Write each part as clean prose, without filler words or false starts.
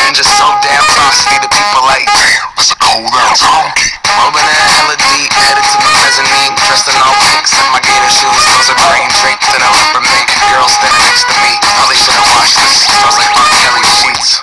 and just so damn frosty. The people like, damn, it's a cold ass honky. Rolling in hella deep, headed to the mezzanine, dressed in all pinks and my gator shoes. Those are green draped in a leopard mink. Girl standing next to me, probably should've washed this. Smells like R. Kelly sheets.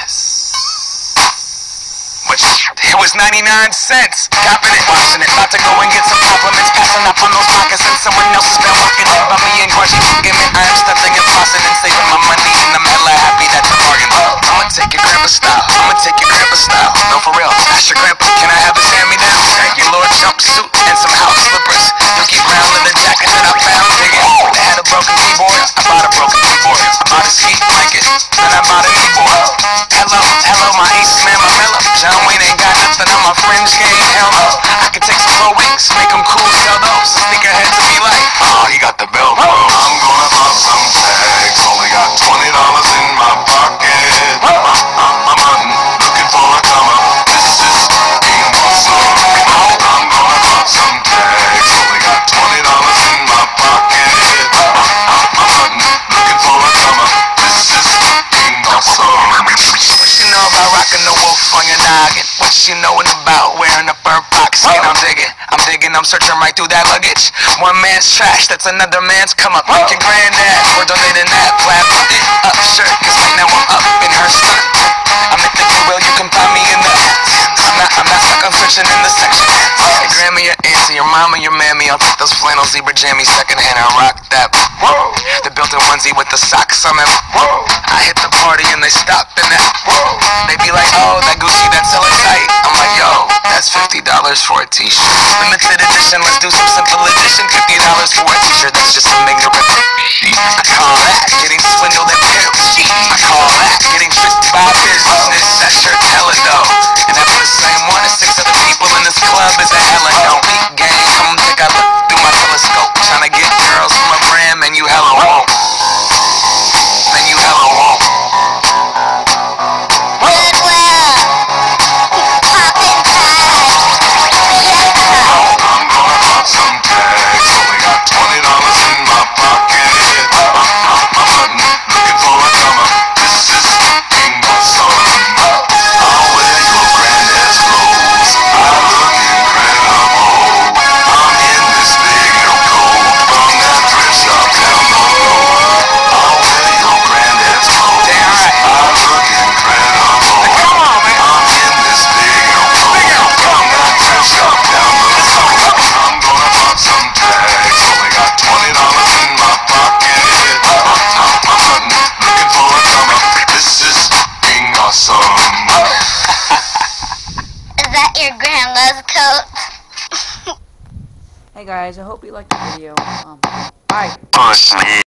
It was 99 cents. Copping it, washing it. About to go and get some compliments. Passing up on those moccasins. Someone else has been walking in by me and Grungy fucking me. I am stunting and flossing and saving my money, and I'm hella happy that's a bargain. I'ma take your grandpa style. I'ma take your grandpa style. No, for real. Ask your grandpa, can I have his hand-me-down? Your Lord jumpsuit and some house slippers. Dookie brown leather jacket that I found digging. They had a broken keyboard. I bought a broken keyboard. I bought a ski blanket. Then I bought a keyboard. Hello, my ace man, my mellow. John Wayne ain't got nothing on my fringe game. Hell no. I can take some pro wings, make them cool, sell those. Sneakerheads to be like, oh, he got the belt, bro. I'm gonna pop some tags. Only got $20 in my pocket. I'm hunting, looking for a come up. This is fucking awesome. I'm gonna pop some tags. Only got $20 in my pocket. I'm hunting, looking for a come up. This is fucking awesome. What you know about rocking the wolf on your noggin? What you knowin' about wearing a fur fox skin? I'm digging, I'm searching right through that luggage. One man's trash, that's another man's come up. Thank your granddad for donating that plaid up shirt, cause right now I'm up in her skirt. I'm at the Goodwill, you can find me in the I'm not stuck on searching in the section. Your grandma, your auntie, your mama, your mammy. I'll take those flannel zebra jammies secondhand and rock that. The built-in onesie with the socks on them. I hit the party and they stop in that. They be like, oh, that Gucci, that's hella tight. I'm like, yo, that's $50 for a t-shirt. Limited edition, let's do some simple edition. $50 for a t-shirt, that's just some ignorant. I call that getting swindled and pimped. I call that getting tricked by business. That shirt's hella dope. And that's the same one as 6 other people in this club is a hella don't eat game. Come take a look through my telescope. Tryna get girls from a brand, man, you hella won't. Man, you hella won't. Some tags, only got $20 in my pocket. I'm hunting, looking for a come up. This is fucking awesome. I'll wear your granddad's clothes. I look incredible. I'm in this big new coat from that thrift shop down the road. I'll wear your granddad's clothes. Damn right. I look incredible. Come on, man. I'm in this big new coat from that thrift shop down the road. I'm gonna pop some tags. Only got $20 in my pocket. I'm hunting, looking for a come up. This is fucking awesome. Is that your grandma's coat? Hey guys, I hope you liked the video. Bye. Push me.